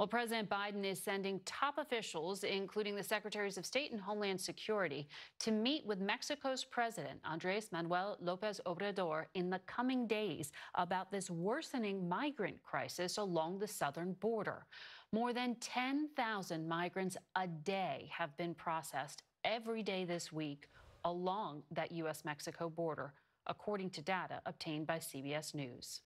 Well, President Biden is sending top officials, including the Secretaries of State and Homeland Security, to meet with Mexico's President, Andrés Manuel Lopez Obrador, in the coming days about this worsening migrant crisis along the southern border. More than 10,000 migrants a day have been processed every day this week along that U.S.-Mexico border, according to data obtained by CBS News.